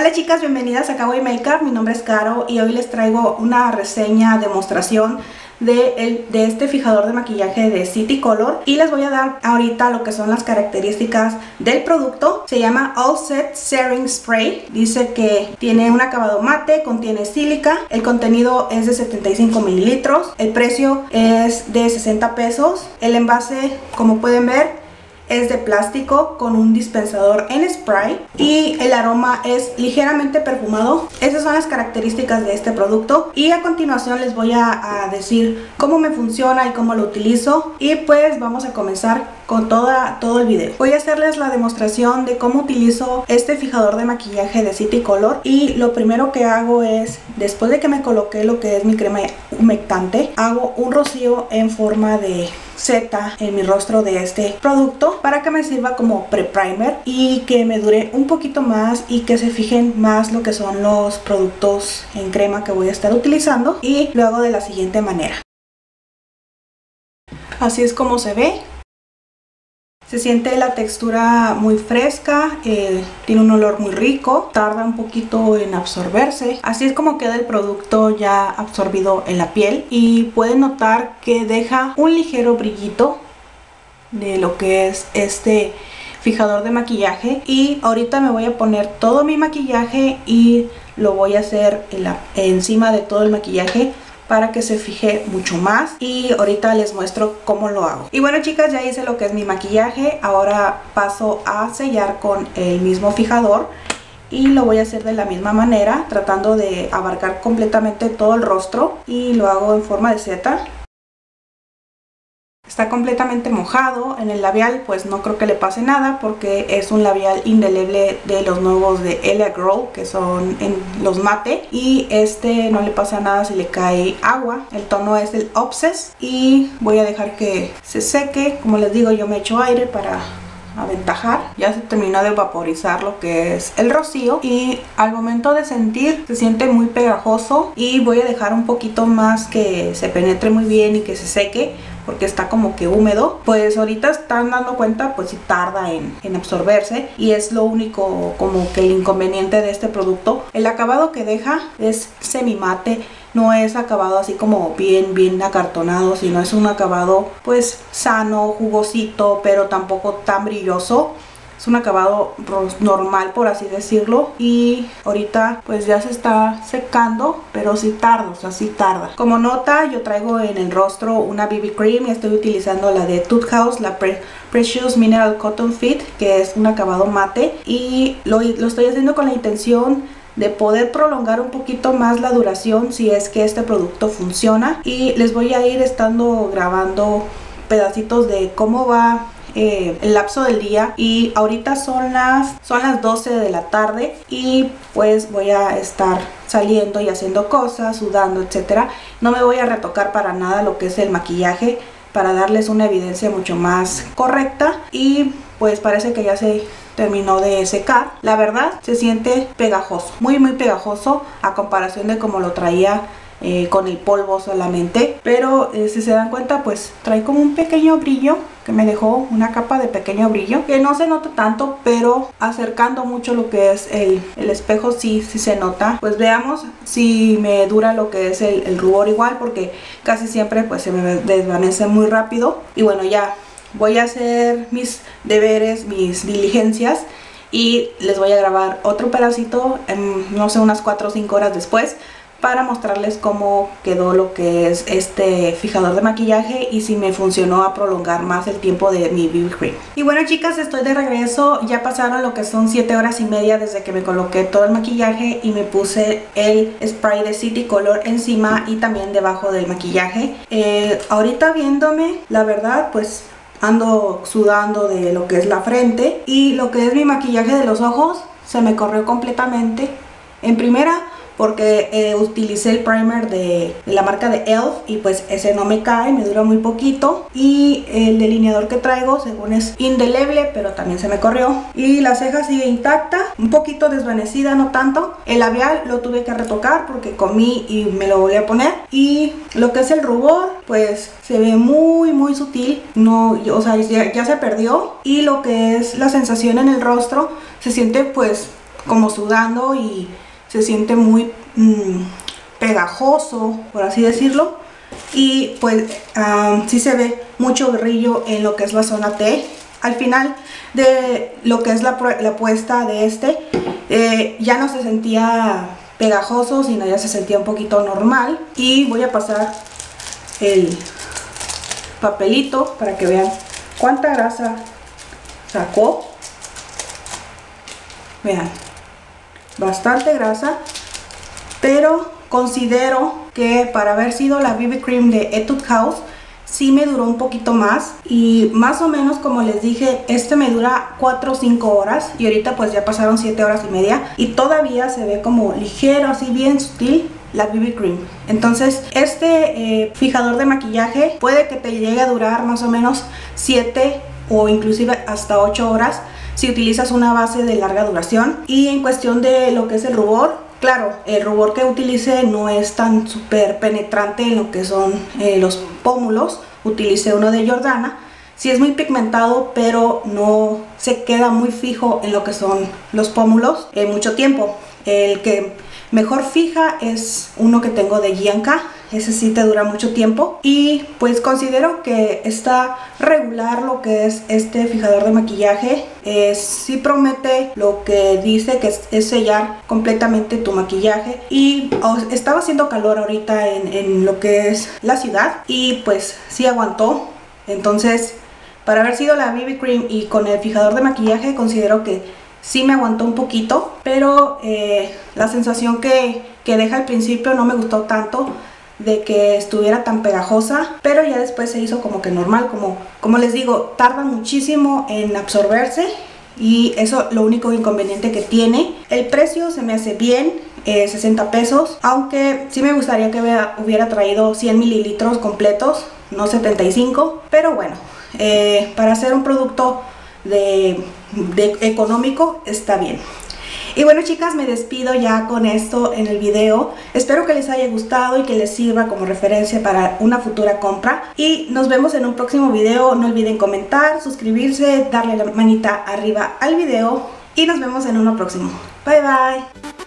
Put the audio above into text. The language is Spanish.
Hola chicas, bienvenidas a Kawaii Makeup. Mi nombre es Caro y hoy les traigo una reseña, demostración de este fijador de maquillaje de City Color, y les voy a dar ahorita lo que son las características del producto. Se llama All Set Setting Spray. Dice que tiene un acabado mate, contiene sílica, el contenido es de 75 mililitros, el precio es de 60 pesos. El envase, como pueden ver, es de plástico con un dispensador en spray y el aroma es ligeramente perfumado. Esas son las características de este producto, y a continuación les voy a decir cómo me funciona y cómo lo utilizo, y pues vamos a comenzar con todo el video. Voy a hacerles la demostración de cómo utilizo este fijador de maquillaje de City Color, y lo primero que hago es, después de que me coloqué lo que es mi crema humectante, hago un rocío en forma de Z en mi rostro de este producto para que me sirva como pre-primer y que me dure un poquito más y que se fijen más lo que son los productos en crema que voy a estar utilizando. Y lo hago de la siguiente manera. Así es como se ve. Se siente la textura muy fresca, tiene un olor muy rico, tarda un poquito en absorberse. Así es como queda el producto ya absorbido en la piel, y pueden notar que deja un ligero brillito de lo que es este fijador de maquillaje. Y ahorita me voy a poner todo mi maquillaje y lo voy a hacer encima de todo el maquillaje para que se fije mucho más, y ahorita les muestro cómo lo hago. Y bueno chicas, ya hice lo que es mi maquillaje. Ahora paso a sellar con el mismo fijador, y lo voy a hacer de la misma manera, tratando de abarcar completamente todo el rostro, y lo hago en forma de Z. Está completamente mojado. En el labial pues no creo que le pase nada, porque es un labial indeleble de los nuevos de Elia Girl, que son en los mate, y este no le pasa nada si le cae agua. El tono es el Obsess, y voy a dejar que se seque. Como les digo, yo me echo aire para aventajar. Ya se terminó de vaporizar lo que es el rocío, y al momento de sentir se siente muy pegajoso, y voy a dejar un poquito más que se penetre muy bien y que se seque, porque está como que húmedo. Pues ahorita están dando cuenta, pues si tarda en absorberse, y es lo único como que el inconveniente de este producto. El acabado que deja es semi mate, no es acabado así como bien acartonado, sino es un acabado pues sano, jugosito, pero tampoco tan brilloso. Es un acabado normal, por así decirlo, y ahorita pues ya se está secando, pero sí tarda, o sea, sí tarda. Como nota, yo traigo en el rostro una BB Cream y estoy utilizando la de Tooth House, la Precious Mineral Cotton Fit, que es un acabado mate, y lo estoy haciendo con la intención de poder prolongar un poquito más la duración si es que este producto funciona. Y les voy a ir estando grabando pedacitos de cómo va el lapso del día, y ahorita son las 12 de la tarde, y pues voy a estar saliendo y haciendo cosas, sudando, etcétera. No me voy a retocar para nada lo que es el maquillaje, para darles una evidencia mucho más correcta, y pues parece que ya se terminó de secar. La verdad se siente pegajoso, muy pegajoso a comparación de como lo traía con el polvo solamente, pero si se dan cuenta pues trae como un pequeño brillo, que me dejó una capa de pequeño brillo que no se nota tanto, pero acercando mucho lo que es el espejo sí se nota. Pues veamos si me dura lo que es el rubor igual, porque casi siempre pues se me desvanece muy rápido. Y bueno, ya voy a hacer mis deberes, mis diligencias, y les voy a grabar otro pedacito no sé, unas 4 o 5 horas después, para mostrarles cómo quedó lo que es este fijador de maquillaje y si me funcionó a prolongar más el tiempo de mi BB Cream. Y bueno chicas, estoy de regreso. Ya pasaron lo que son 7 horas y media desde que me coloqué todo el maquillaje y me puse el spray de City Color encima y también debajo del maquillaje. Ahorita viéndome, la verdad pues ando sudando de lo que es la frente, y lo que es mi maquillaje de los ojos se me corrió completamente. En primera, porque utilicé el primer de la marca de ELF, y pues ese no me cae, me dura muy poquito, y el delineador que traigo según es indeleble, pero también se me corrió. Y la ceja sigue intacta, un poquito desvanecida, no tanto. El labial lo tuve que retocar porque comí y me lo volví a poner, y lo que es el rubor pues se ve muy sutil, no, o sea, ya se perdió, y lo que es la sensación en el rostro se siente pues como sudando y se siente muy pegajoso, por así decirlo. Y pues sí se ve mucho brillo en lo que es la zona T. Al final de lo que es la puesta de ya no se sentía pegajoso, sino ya se sentía un poquito normal. Y voy a pasar el papelito para que vean cuánta grasa sacó. Vean, bastante grasa, pero considero que para haber sido la BB Cream de Etude House sí me duró un poquito más, y más o menos, como les dije, me dura 4 o 5 horas y ahorita pues ya pasaron 7 horas y media y todavía se ve como ligero, así bien sutil la BB Cream. Entonces fijador de maquillaje puede que te llegue a durar más o menos 7 o inclusive hasta 8 horas si utilizas una base de larga duración. Y en cuestión de lo que es el rubor, claro, el rubor que utilice no es tan súper penetrante en lo que son los pómulos. Utilicé uno de Jordana. Sí es muy pigmentado, pero no se queda muy fijo en lo que son los pómulos en mucho tiempo. El que mejor fija es uno que tengo de Gianca. Ese sí te dura mucho tiempo. Y pues considero que está regular lo que es este fijador de maquillaje. Sí promete lo que dice, que es sellar completamente tu maquillaje. Y estaba haciendo calor ahorita en lo que es la ciudad, y pues sí aguantó. Entonces, para haber sido la BB Cream y con el fijador de maquillaje, considero que sí me aguantó un poquito. Pero la sensación que deja al principio no me gustó tanto, de que estuviera tan pegajosa, pero ya después se hizo como que normal. Como les digo, tarda muchísimo en absorberse y eso lo único inconveniente que tiene. El precio se me hace bien, 60 pesos, aunque sí me gustaría que hubiera traído 100 mililitros completos, no 75, pero bueno, para hacer un producto de económico está bien. Y bueno, chicas, me despido ya con esto en el video. Espero que les haya gustado y que les sirva como referencia para una futura compra. Y nos vemos en un próximo video. No olviden comentar, suscribirse, darle la manita arriba al video. Y nos vemos en uno próximo. Bye bye.